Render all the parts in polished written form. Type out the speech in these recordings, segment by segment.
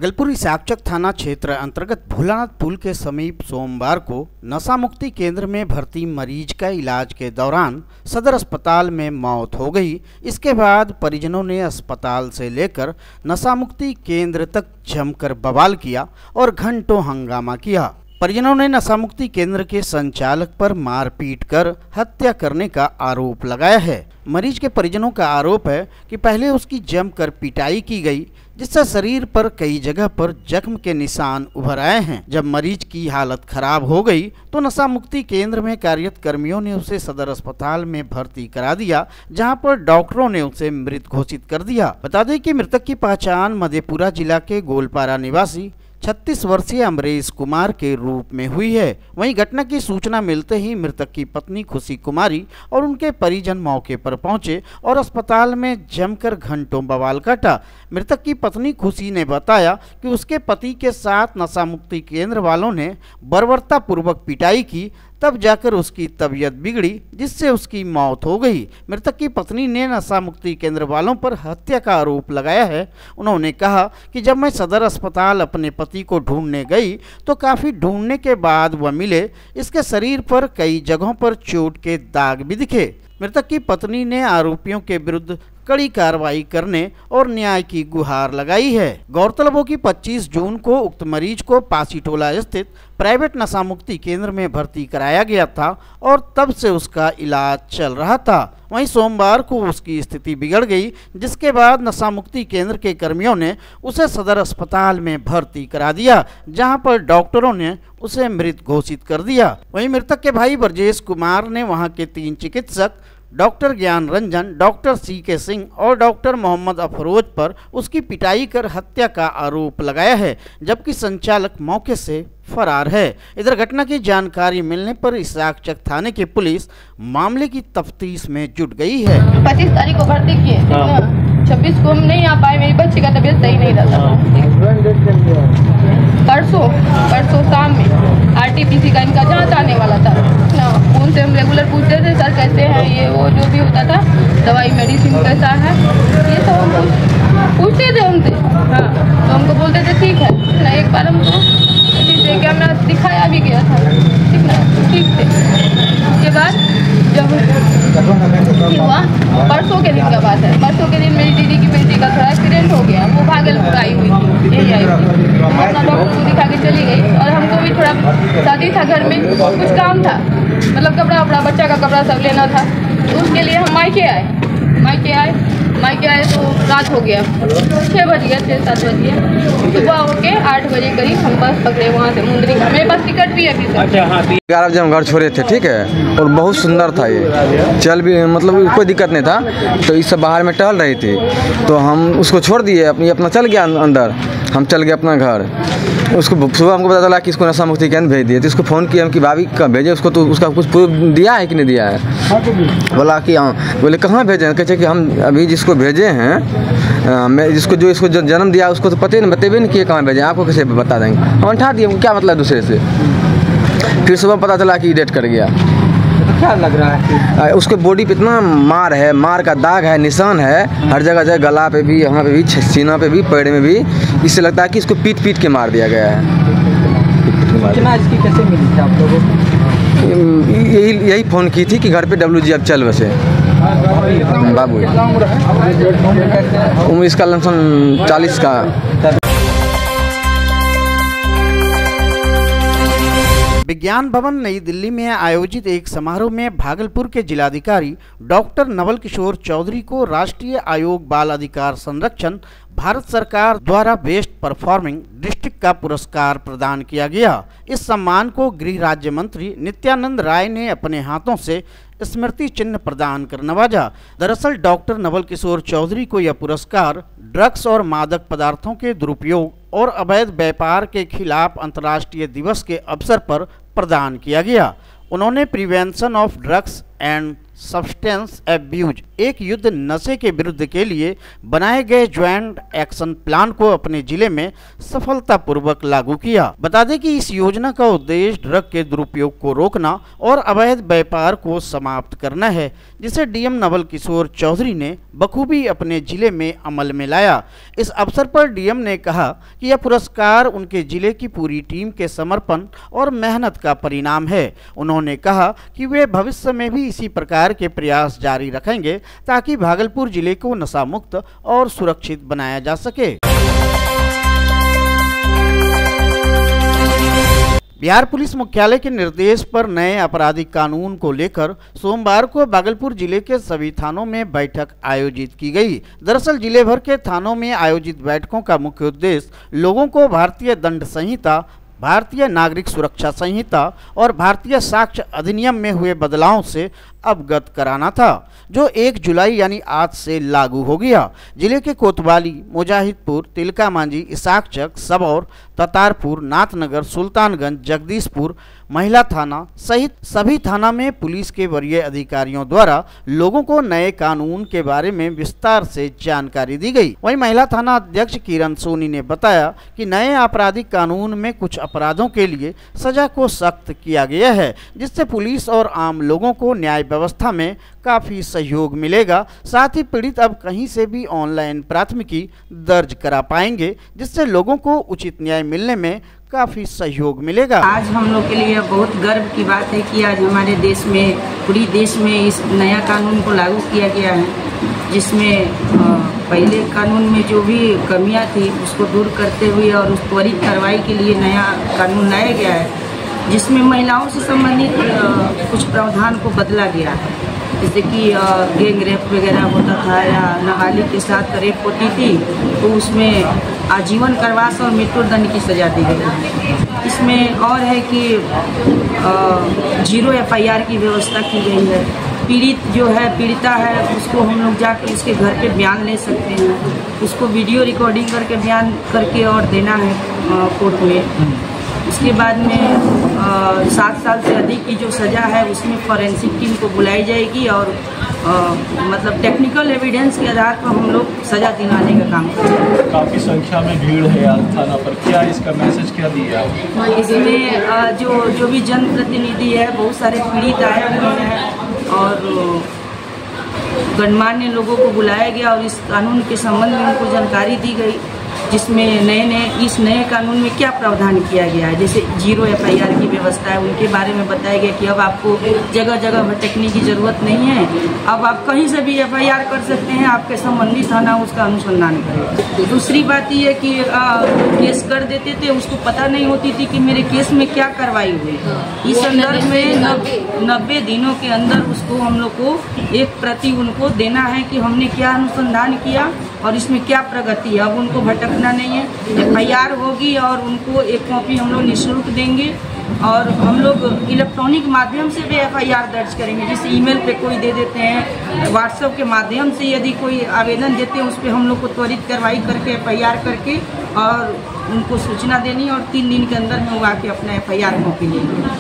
भागलपुर इसाकचक थाना क्षेत्र अंतर्गत भोलानाथ पुल के समीप सोमवार को नशा मुक्ति केंद्र में भर्ती मरीज का इलाज के दौरान सदर अस्पताल में मौत हो गई। इसके बाद परिजनों ने अस्पताल से लेकर नशा मुक्ति केंद्र तक जमकर बवाल किया और घंटों हंगामा किया। परिजनों ने नशा मुक्ति केंद्र के संचालक पर मारपीट कर हत्या करने का आरोप लगाया है। मरीज के परिजनों का आरोप है कि पहले उसकी जमकर पिटाई की गई, जिससे शरीर पर कई जगह पर जख्म के निशान उभर आए हैं। जब मरीज की हालत खराब हो गई तो नशा मुक्ति केंद्र में कार्यरत कर्मियों ने उसे सदर अस्पताल में भर्ती करा दिया, जहां पर डॉक्टरों ने उसे मृत घोषित कर दिया। बता दें कि मृतक की पहचान मधेपुरा जिला के गोलपारा निवासी 36 वर्षीय अमरेश कुमार के रूप में हुई है। वहीं घटना की सूचना मिलते ही मृतक की पत्नी खुशी कुमारी और उनके परिजन मौके पर पहुंचे और अस्पताल में जमकर घंटों बवाल काटा। मृतक की पत्नी खुशी ने बताया कि उसके पति के साथ नशा मुक्ति केंद्र वालों ने बर्बरतापूर्वक पिटाई की, तब जाकर उसकी तबीयत बिगड़ी, जिससे उसकी मौत हो गई। मृतक की पत्नी ने नशा मुक्ति केंद्र वालों पर हत्या का आरोप लगाया है। उन्होंने कहा कि जब मैं सदर अस्पताल अपने पति को ढूंढने गई तो काफ़ी ढूंढने के बाद वह मिले। इसके शरीर पर कई जगहों पर चोट के दाग भी दिखे। मृतक की पत्नी ने आरोपियों के विरुद्ध कड़ी कार्रवाई करने और न्याय की गुहार लगाई है। गौरतलब हो कि 25 जून को उक्त मरीज को पासीटोला स्थित प्राइवेट नशा मुक्ति केंद्र में भर्ती कराया गया था और तब से उसका इलाज चल रहा था। वहीं सोमवार को उसकी स्थिति बिगड़ गई, जिसके बाद नशा मुक्ति केंद्र के कर्मियों ने उसे सदर अस्पताल में भर्ती करा दिया, जहां पर डॉक्टरों ने उसे मृत घोषित कर दिया। वहीं मृतक के भाई ब्रजेश कुमार ने वहां के 3 चिकित्सक डॉक्टर ज्ञान रंजन, डॉक्टर CK सिंह और डॉक्टर मोहम्मद अफरोज पर उसकी पिटाई कर हत्या का आरोप लगाया है, जबकि संचालक मौके से फरार है। इधर घटना की जानकारी मिलने पर इसाकचक थाने की पुलिस मामले की तफ्तीश में जुट गई है। 25 तारीख को भर्ती किए, 26 को हम नहीं आ पाए, मेरी बच्ची का तबीयत सही नहीं था। परसों शाम में RTPC का इनका जांच आने वाला था। फोन से हम रेगुलर पूछते थे, सर कैसे हैं, ये वो जो भी होता था, दवाई मेडिसिन कैसा है, ये सब हम पूछते थे उनसे। हाँ, तो हमको बोलते थे ठीक है ना। एक बार हमको कैमरा दिखाया भी गया था, ठीक ना, ठीक थे। उसके बाद जब हुआ, परसों के दिन का बात है, परसों के दिन मेरी दीदी की बेटी का थोड़ा एक्सीडेंट हो गया। वो भागलपुर आई हुई थी, यही आई थी। अपना डॉक्टर को दिखा के चली गई और हमको भी थोड़ा शादी था, घर में कुछ काम था, मतलब कपड़ा वपड़ा, बच्चा का कपड़ा सब लेना था। तो उसके लिए हम मायके आए तो रात हो गया, 6 बज गया, 6-7 बज गया। सुबह होके 8 बजे करीब हम बस पकड़े वहाँ से मुंदरी का। मेरे पास टिकट भी है अभी। 11 बजे हम घर छोड़े थे, ठीक है, और बहुत सुंदर था ये, चल भी मतलब कोई दिक्कत नहीं था। तो इस सब बाहर में टहल रही थी, तो हम उसको छोड़ दिए, अपना चल गया अंदर, हम चल गए अपना घर। उसको सुबह हमको पता चला कि इसको नशा मुक्ति केंद्र भेज दिए। तो इसको फ़ोन किया हम कि भाभी कब भेजे उसको, तो उसका कुछ प्रूफ दिया है कि नहीं दिया है। बोला कि हाँ, बोले कहाँ भेजे, कहते कि हम अभी जिसको भेजे हैं, मैं जिसको इसको जन्म दिया उसको तो पता ही नहीं, बतेबे नहीं किए कहाँ भेजे, आपको कैसे बता देंगे। हम उठा दिए, क्या मतलब दूसरे से। फिर सुबह पता चला कि डेथ कर गया। क्या लग रहा है? उसके बॉडी पे इतना मार है, मार का दाग है, निशान है हर जगह, गला पे भी, यहाँ पे भी, सीना पे भी, पैर में भी। इससे लगता है कि इसको पीट के मार दिया गया है। सूचना इसकी कैसे मिली थी आप लोगों को? यही फ़ोन की थी कि घर पे WG अब चल बसे बाबू। उम्र इसका लमसम 40 का। विज्ञान भवन नई दिल्ली में आयोजित एक समारोह में भागलपुर के जिलाधिकारी डॉक्टर नवल किशोर चौधरी को राष्ट्रीय आयोग बाल अधिकार संरक्षण भारत सरकार द्वारा बेस्ट परफॉर्मिंग डिस्ट्रिक्ट का पुरस्कार प्रदान किया गया। इस सम्मान को गृह राज्य मंत्री नित्यानंद राय ने अपने हाथों से स्मृति चिन्ह प्रदान कर नवाजा। दरअसल डॉक्टर नवल किशोर चौधरी को यह पुरस्कार ड्रग्स और मादक पदार्थों के दुरुपयोग और अवैध व्यापार के खिलाफ अंतर्राष्ट्रीय दिवस के अवसर पर प्रदान किया गया। उन्होंने prevention of drugs and substance abuse, एक युद्ध नशे के विरुद्ध के लिए बनाए गए ज्वाइंट एक्शन प्लान को अपने जिले में सफलतापूर्वक लागू किया। बता दें कि इस योजना का उद्देश्य ड्रग के दुरुपयोग को रोकना और अवैध व्यापार को समाप्त करना है, जिसे डीएम नवल किशोर चौधरी ने बखूबी अपने जिले में अमल में लाया। इस अवसर पर डीएम ने कहा कि यह पुरस्कार उनके जिले की पूरी टीम के समर्पण और मेहनत का परिणाम है। उन्होंने कहा कि वे भविष्य में भी इसी प्रकार के प्रयास जारी रखेंगे ताकि भागलपुर जिले को नशा मुक्त और सुरक्षित बनाया जा सके। बिहार पुलिस मुख्यालय के निर्देश पर नए आपराधिक कानून को लेकर सोमवार को भागलपुर जिले के सभी थानों में बैठक आयोजित की गई। दरअसल जिले भर के थानों में आयोजित बैठकों का मुख्य उद्देश्य लोगों को भारतीय दंड संहिता, भारतीय नागरिक सुरक्षा संहिता और भारतीय साक्ष्य अधिनियम में हुए बदलावों से अवगत कराना था, जो 1 जुलाई यानी आज से लागू हो गया। जिले के कोतवाली, मुजाहिदपुर, तिलका मांझी, इसाकचक, सबौर, ततारपुर, नाथनगर, सुल्तानगंज, जगदीशपुर महिला थाना सहित सभी थाना में पुलिस के वरीय अधिकारियों द्वारा लोगों को नए कानून के बारे में विस्तार से जानकारी दी गई। वहीं महिला थाना अध्यक्ष किरण सोनी ने बताया कि नए आपराधिक कानून में कुछ अपराधों के लिए सजा को सख्त किया गया है, जिससे पुलिस और आम लोगों को न्याय व्यवस्था में काफी सहयोग मिलेगा। साथ ही पीड़ित अब कहीं से भी ऑनलाइन प्राथमिकी दर्ज करा पाएंगे, जिससे लोगों को उचित न्याय मिलने में काफी सहयोग मिलेगा। आज हम लोग के लिए बहुत गर्व की बात है कि आज हमारे देश में, पूरी देश में इस नया कानून को लागू किया गया है, जिसमें पहले कानून में जो भी कमियां थी उसको दूर करते हुए और उस त्वरित कार्रवाई के लिए नया कानून लाया गया है, जिसमें महिलाओं से संबंधित कुछ प्रावधान को बदला गया है। जैसे कि गैंग रेप वगैरह होता था या नाबालिग के साथ रेप होती थी, तो उसमें आजीवन कारावास और मृत्युदंड की सजा दी गई। इसमें और है कि 0 FIR की व्यवस्था की गई है। पीड़ित जो है, पीड़िता है, उसको हम लोग जाकर उसके घर पे बयान ले सकते हैं, उसको वीडियो रिकॉर्डिंग करके बयान करके और देना है कोर्ट में। उसके बाद में 7 साल से अधिक की जो सज़ा है उसमें फॉरेंसिक टीम को बुलाई जाएगी और मतलब टेक्निकल एविडेंस के आधार पर हम लोग सज़ा दिलाने का काम करेंगे। काफ़ी संख्या में भीड़ है आज थाना पर, क्या इसका मैसेज क्या दिया? इसमें जो भी जनप्रतिनिधि है, बहुत सारे पीड़ित आए हुए हैं और गणमान्य लोगों को बुलाया गया और इस कानून के संबंध में उनको जानकारी दी गई, जिसमें इस नए कानून में क्या प्रावधान किया गया है। जैसे 0 FIR की व्यवस्था है, उनके बारे में बताया गया कि अब आपको जगह जगह भटकने की ज़रूरत नहीं है, अब आप कहीं से भी FIR कर सकते हैं, आपके संबंधित थाना उसका अनुसंधान करे। दूसरी बात यह है कि केस कर देते थे, उसको पता नहीं होती थी कि मेरे केस में क्या कार्रवाई हुई। इस संदर्भ में 90 दिनों के अंदर उसको हम लोग को एक प्रति उनको देना है कि हमने क्या अनुसंधान किया और इसमें क्या प्रगति है। अब उनको भटकना नहीं है, FIR होगी और उनको एक कॉपी हम लोग निःशुल्क देंगे और हम लोग इलेक्ट्रॉनिक माध्यम से भी FIR दर्ज करेंगे। जैसे ईमेल पे कोई दे देते हैं, व्हाट्सएप के माध्यम से यदि कोई आवेदन देते हैं, उस पर हम लोग को त्वरित कार्रवाई करके FIR करके और उनको सूचना देनी और 3 दिन के अंदर में वो आके अपना FIR कॉपी लेंगे।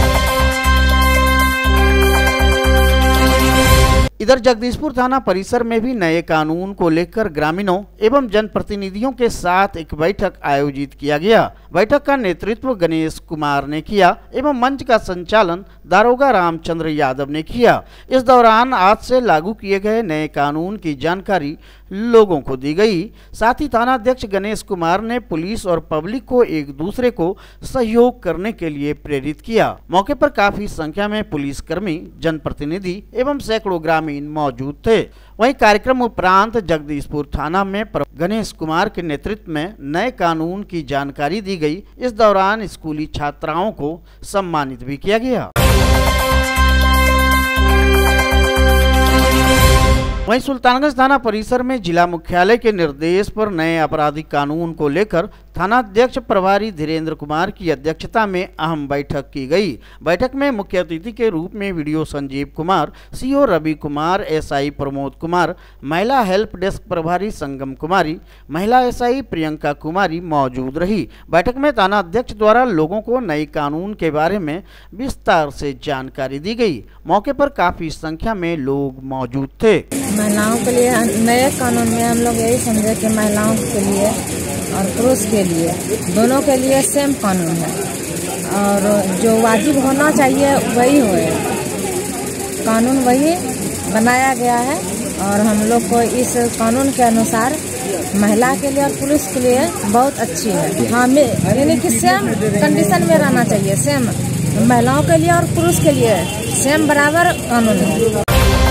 इधर जगदीशपुर थाना परिसर में भी नए कानून को लेकर ग्रामीणों एवं जनप्रतिनिधियों के साथ एक बैठक आयोजित किया गया। बैठक का नेतृत्व गणेश कुमार ने किया एवं मंच का संचालन दारोगा रामचंद्र यादव ने किया। इस दौरान आज से लागू किए गए नए कानून की जानकारी लोगों को दी गई। साथ ही थाना अध्यक्ष गणेश कुमार ने पुलिस और पब्लिक को एक दूसरे को सहयोग करने के लिए प्रेरित किया। मौके पर काफी संख्या में पुलिसकर्मी, जनप्रतिनिधि एवं सैकड़ों ग्रामीण मौजूद थे। वहीं कार्यक्रम उपरांत जगदीशपुर थाना में गणेश कुमार के नेतृत्व में नए कानून की जानकारी दी गई। इस दौरान स्कूली छात्राओं को सम्मानित भी किया गया। वहीं सुल्तानगंज थाना परिसर में जिला मुख्यालय के निर्देश पर नए आपराधिक कानून को लेकर थानाध्यक्ष प्रभारी धीरेन्द्र कुमार की अध्यक्षता में अहम बैठक की गई। बैठक में मुख्य अतिथि के रूप में video Sanjeev Kumar, CO Ravi Kumar, SI Pramod Kumar, महिला हेल्प डेस्क प्रभारी संगम कुमारी, महिला एसआई प्रियंका कुमारी मौजूद रही। बैठक में थाना अध्यक्ष द्वारा लोगों को नए कानून के बारे में विस्तार से जानकारी दी गई। मौके पर काफी संख्या में लोग मौजूद थे। महिलाओं के लिए नए कानून में हम लोग यही समझे कि महिलाओं के लिए और पुरुष के लिए दोनों के लिए सेम कानून है और जो वाजिब होना चाहिए वही होए। कानून वही बनाया गया है और हम लोग को इस कानून के अनुसार महिला के लिए और पुरुष के लिए बहुत अच्छी है। हाँ, यानी कि सेम कंडीशन में रहना चाहिए। सेम महिलाओं के लिए और पुरुष के लिए सेम बराबर कानून है।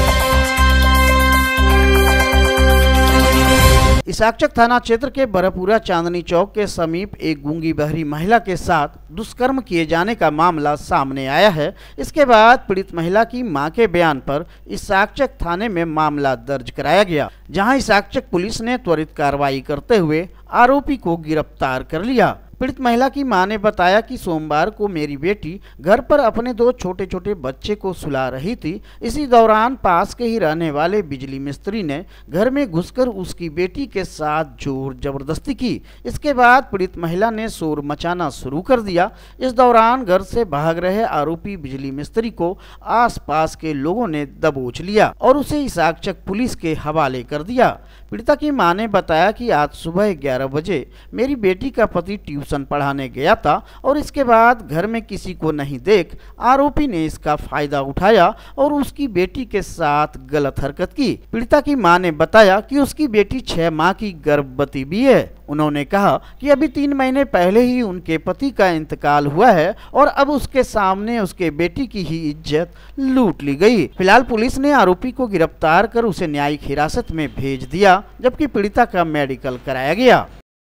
इसाकचक थाना क्षेत्र के बरहपुरा चांदनी चौक के समीप एक गूंगी बहरी महिला के साथ दुष्कर्म किए जाने का मामला सामने आया है। इसके बाद पीड़ित महिला की मां के बयान पर इसाकचक थाने में मामला दर्ज कराया गया, जहां इसाकचक पुलिस ने त्वरित कार्रवाई करते हुए आरोपी को गिरफ्तार कर लिया। पीड़ित महिला की मां ने बताया कि सोमवार को मेरी बेटी घर पर अपने 2 छोटे छोटे बच्चे को सुला रही थी। इसी दौरान पास के ही रहने वाले बिजली मिस्त्री ने घर में घुसकर उसकी बेटी के साथ जोर जबरदस्ती की। इसके बाद पीड़ित महिला ने शोर मचाना शुरू कर दिया। इस दौरान घर से भाग रहे आरोपी बिजली मिस्त्री को आसपास के लोगों ने दबोच लिया और उसे इसाकचक पुलिस के हवाले कर दिया। पीड़िता की मां ने बताया कि आज सुबह 11 बजे मेरी बेटी का पति ट्यूशन पढ़ाने गया था और इसके बाद घर में किसी को नहीं देख आरोपी ने इसका फायदा उठाया और उसकी बेटी के साथ गलत हरकत की। पीड़िता की मां ने बताया कि उसकी बेटी 6 माह की गर्भवती भी है। उन्होंने कहा कि अभी 3 महीने पहले ही उनके पति का इंतकाल हुआ है और अब उसके सामने उसके बेटी की ही इज्जत लूट ली गई। फिलहाल पुलिस ने आरोपी को गिरफ्तार कर उसे न्यायिक हिरासत में भेज दिया, जबकि पीड़िता का मेडिकल कराया गया।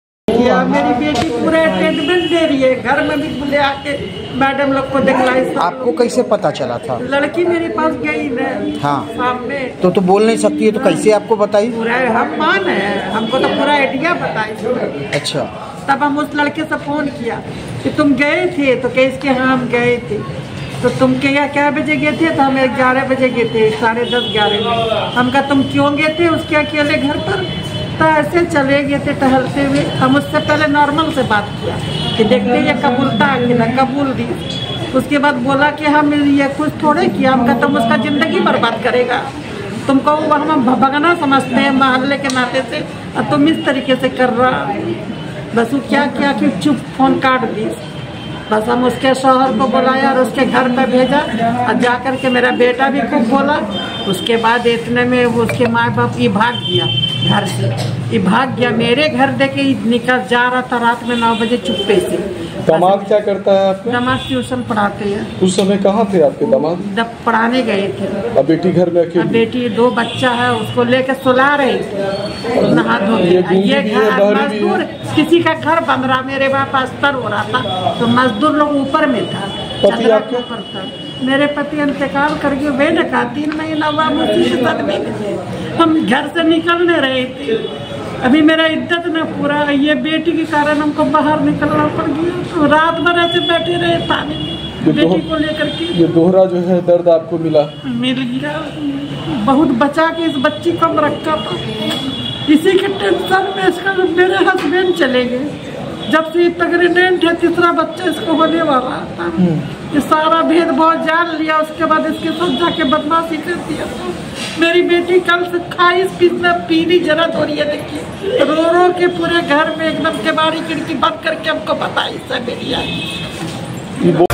मेरी बेटी पूरा ट्रीटमेंट दे रही है, घर में भी बुले आके मैडम लोग को दिखलाई। आपको कैसे पता चला था? लड़की मेरे पास गई न। हाँ, सामने तो बोल नहीं सकती है तो कैसे आपको बताई? पूरा हम मान है, हमको तो पूरा आइडिया बताई। अच्छा, तब हम उस लड़के से फोन किया कि तुम गए थे, तो कह के हाँ हम गए थे। तो तुम क्या बजे गए थे? तो हम 11 बजे गए थे, 10:30-11 में। हम कहा तुम क्यों गए थे उसके अकेले घर पर? तो ऐसे चले गए थे टहलते हुए। हम उससे पहले नॉर्मल से बात किया कि देखते ये कबूलता कि ना, कबूल दी। उसके बाद बोला कि हम ये कुछ थोड़े किया। हम तुम उसका जिंदगी बर्बाद करेगा, तुमको हम भगना समझते हैं मोहल्ले के नाते से, और तुम इस तरीके से कर रहा। बस वो क्या किया कि चुप फोन काट दी। बस हम उसके शौहर को बुलाया और उसके घर पे भेजा और जा कर के मेरा बेटा भी खूब बोला। उसके बाद इतने में वो उसके माँ बाप ये भाग गया घर से, ये भाग गया। मेरे घर देके निकल जा रहा था रात में 9 बजे चुप्पे से। दामाद क्या करता है आपका? दामाद ट्यूशन पढ़ाते हैं। उस समय कहाँ थे आपके दामाद? जब पढ़ाने गए थे। अब बेटी घर में अकेली? बेटी 2 बच्चा है, उसको लेकर सुला रही थी, नहा धो के। ये घर मजदूर, किसी का घर बन रहा, मेरे पास अस्तर हो रहा था तो मजदूर लोग ऊपर में था, चदरा के ऊपर था। मेरे पति इंतकाल करके वे न कहा 3 महीना हुआ उसी के सदमे में थे। हम घर से निकलने रहे थे। अभी मेरा इज्जत न पूरा, ये बेटी के कारण हमको बाहर निकलना पड़ गया। तो रात भर ऐसे बैठे रहे थाने में बेटी को लेकर के। ये दोहरा जो है दर्द आपको मिल गया। बहुत बचा के इस बच्ची को रखा था। इसी के टेंशन में इसका मेरे हस्बैंड चले गए। जब से प्रेग्नेंट है, 3रा बच्चा इसको होने वाला था। ये सारा भेदभाव जान लिया। उसके बाद इसके साथ जाके बदमाशी कर दिया। मेरी बेटी कल से खाइस पीली जरत हो रही है। देखिए रो रो के पूरे घर में एकदम केवाड़ी खिड़की बंद करके हमको बताई सब मेरी।